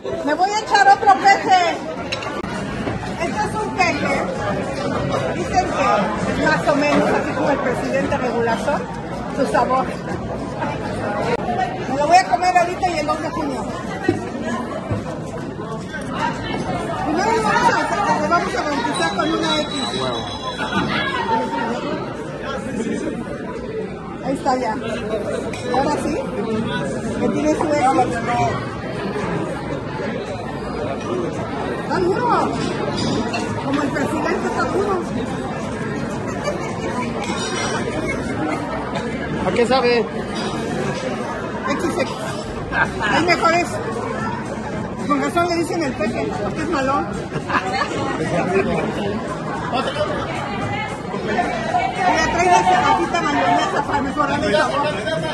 Me voy a echar otro peje. Este es un peje. Dicen que es más o menos así como el presidente regulazón, su sabor. Me lo voy a comer ahorita y el 2 de junio. Primero le vamos a bautizar con una X. Ahí está ya. Ahora sí, que tiene su X. ¡Está duro! Como el presidente está duro. ¿A qué sabe? XX. Hay mejores. Con razón le dicen el peje, porque es malón. Mira, trae la cebadita mayonesa para mejorar el sabor.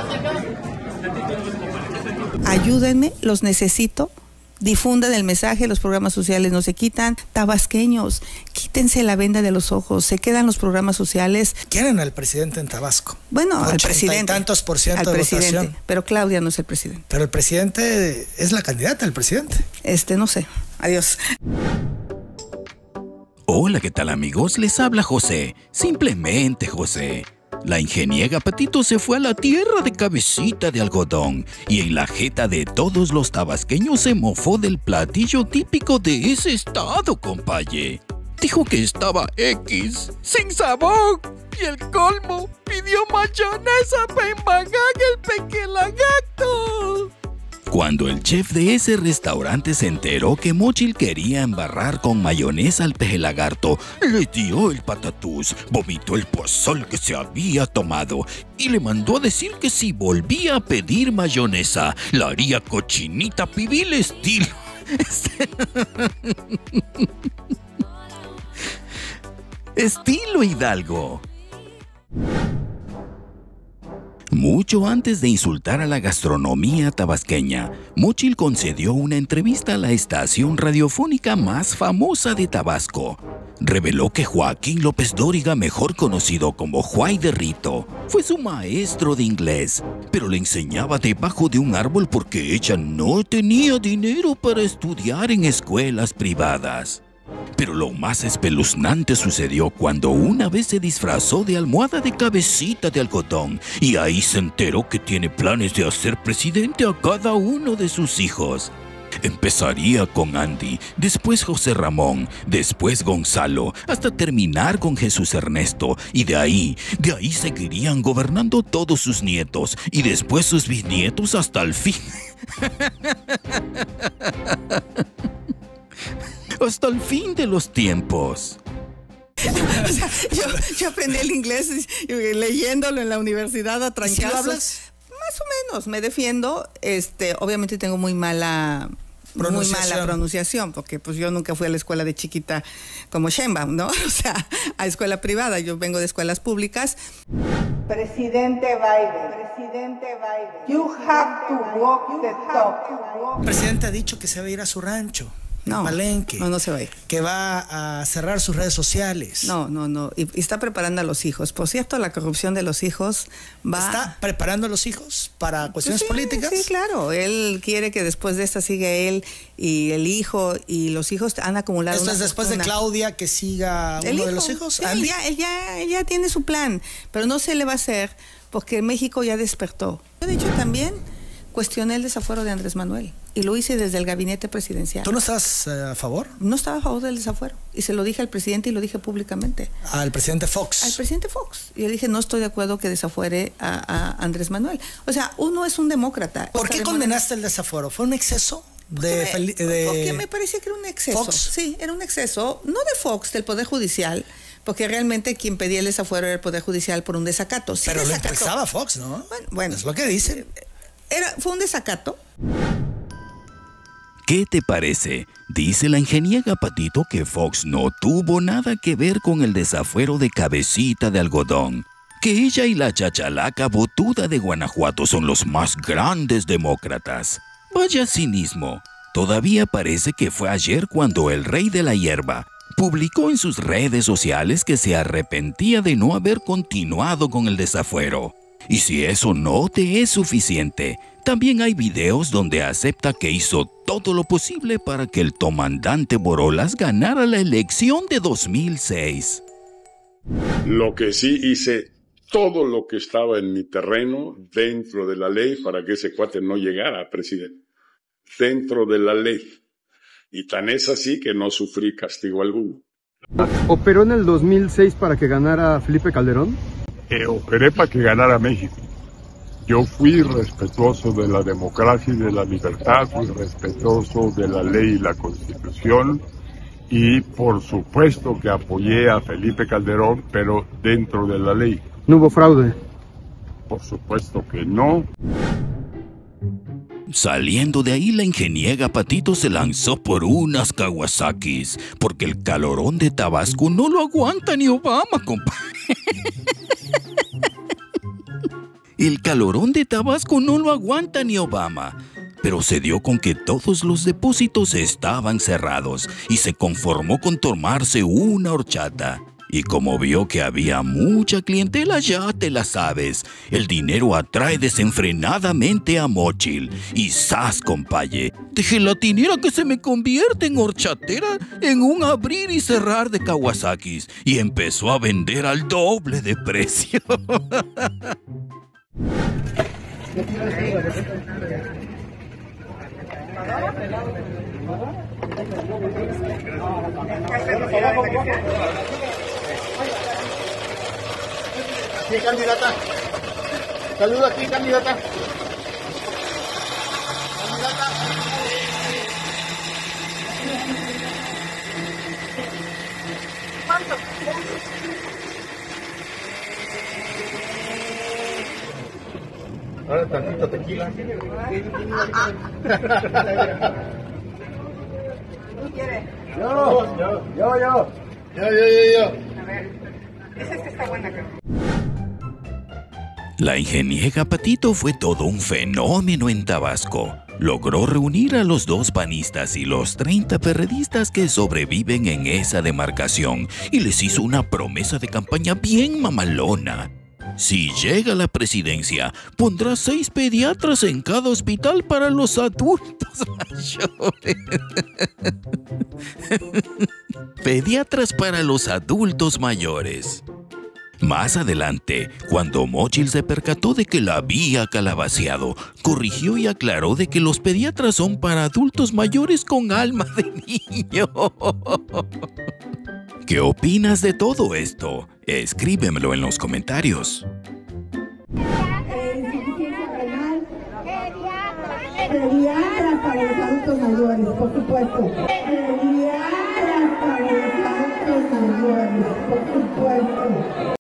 Ayúdenme, los necesito. Difundan el mensaje, los programas sociales no se quitan. Tabasqueños, quítense la venda de los ojos, se quedan los programas sociales. Quieren al presidente en Tabasco. Bueno, al presidente. 80% de votación. Pero Claudia no es el presidente. Pero el presidente es la candidata, el presidente. No sé. Adiós. Hola, ¿qué tal amigos? Les habla José. Simplemente José. La ingeniera Patito se fue a la tierra de Cabecita de Algodón y en la jeta de todos los tabasqueños se mofó del platillo típico de ese estado, compaye. Dijo que estaba X, sin sabor, y el colmo pidió mayonesa para embagar el pequelagato. Cuando el chef de ese restaurante se enteró que Mochil quería embarrar con mayonesa al peje lagarto, le dio el patatús, vomitó el pozol que se había tomado y le mandó a decir que si volvía a pedir mayonesa, la haría cochinita pibil estilo. Estilo Hidalgo. Mucho antes de insultar a la gastronomía tabasqueña, Mochil concedió una entrevista a la estación radiofónica más famosa de Tabasco. Reveló que Joaquín López Dóriga, mejor conocido como Juay de Rito, fue su maestro de inglés, pero le enseñaba debajo de un árbol porque ella no tenía dinero para estudiar en escuelas privadas. Pero lo más espeluznante sucedió cuando una vez se disfrazó de almohada de Cabecita de Algodón y ahí se enteró que tiene planes de hacer presidente a cada uno de sus hijos. Empezaría con Andy, después José Ramón, después Gonzalo, hasta terminar con Jesús Ernesto y de ahí seguirían gobernando todos sus nietos y después sus bisnietos hasta el fin. Hasta el fin de los tiempos. O sea, yo aprendí el inglés leyéndolo en la universidad a trancazos. ¿Sí lo hablas? Más o menos, me defiendo. Obviamente tengo muy mala pronunciación, porque pues yo nunca fui a la escuela de chiquita como Sheinbaum, ¿no? O sea, a escuela privada, yo vengo de escuelas públicas. Presidente Biden, you have to walk the talk. El presidente ha dicho que se va a ir a su rancho. No, Palenque, no se va a ir. Que va a cerrar sus redes sociales. No. Y está preparando a los hijos. Por cierto, la corrupción de los hijos va... ¿Está preparando a los hijos para cuestiones políticas? Sí, claro. Él quiere que después de esta siga él y el hijo, y los hijos han acumulado ¿Esto es después de Claudia que siga uno de los hijos? Sí, él ya tiene su plan, pero no se le va a hacer porque México ya despertó. Yo, de hecho, también cuestioné el desafuero de Andrés Manuel y lo hice desde el gabinete presidencial. ¿Tú no estás a favor? No estaba a favor del desafuero y se lo dije al presidente y lo dije públicamente. Al presidente Fox. Al presidente Fox. Y le dije, no estoy de acuerdo que desafuere a Andrés Manuel. O sea, uno es un demócrata. ¿Por qué condenaste el desafuero? ¿Fue un exceso? Porque me parecía que era un exceso. Fox. Sí, era un exceso, no de Fox, del Poder Judicial, porque realmente quien pedía el desafuero era el Poder Judicial por un desacato. Sí, pero lo expresaba Fox, ¿no? Bueno, es lo que dicen. Fue un desacato. ¿Qué te parece? Dice la ingeniera Patito que Fox no tuvo nada que ver con el desafuero de Cabecita de Algodón, que ella y la chachalaca botuda de Guanajuato son los más grandes demócratas. Vaya cinismo. Todavía parece que fue ayer cuando el rey de la hierba publicó en sus redes sociales que se arrepentía de no haber continuado con el desafuero. Y si eso no te es suficiente, También hay videos donde acepta que hizo todo lo posible para que el comandante Borolas ganara la elección de 2006. Lo que sí hice, todo lo que estaba en mi terreno, dentro de la ley, para que ese cuate no llegara a presidente. Dentro de la ley. Y tan es así que no sufrí castigo alguno. ¿Operó en el 2006 para que ganara Felipe Calderón? Operé para que ganara México. Yo fui respetuoso de la democracia y de la libertad, fui respetuoso de la ley y la Constitución, y por supuesto que apoyé a Felipe Calderón, pero dentro de la ley. ¿No hubo fraude? Por supuesto que no. Saliendo de ahí, la ingeniera Patito se lanzó por unas Kawasakis, porque el calorón de Tabasco no lo aguanta ni Obama, compa. El calorón de Tabasco no lo aguanta ni Obama. Pero se dio con que todos los depósitos estaban cerrados y se conformó con tomarse una horchata. Y como vio que había mucha clientela, ya te la sabes, el dinero atrae desenfrenadamente a Mochil. Y ¡zas, compaye! De gelatinera que se me convierte en horchatera, en un abrir y cerrar de Kawasakis. Y empezó a vender al doble de precio. Sí, candidata. Saluda aquí, candidata. ¿Cuánto? Ahora tantito tequila. ¿Qué quiere? Yo. A ver, esa es que está buena, creo. La ingeniera Patito fue todo un fenómeno en Tabasco. Logró reunir a los 2 panistas y los 30 perredistas que sobreviven en esa demarcación y les hizo una promesa de campaña bien mamalona. Si llega a la presidencia, pondrá 6 pediatras en cada hospital para los adultos mayores. Pediatras para los adultos mayores. Más adelante, cuando Mochil se percató de que la había calabaceado, corrigió y aclaró de que los pediatras son para adultos mayores con alma de niño. ¿Qué opinas de todo esto? Escríbemelo en los comentarios. Pediatras para los adultos mayores, por supuesto. Pediatras para los adultos mayores, por supuesto.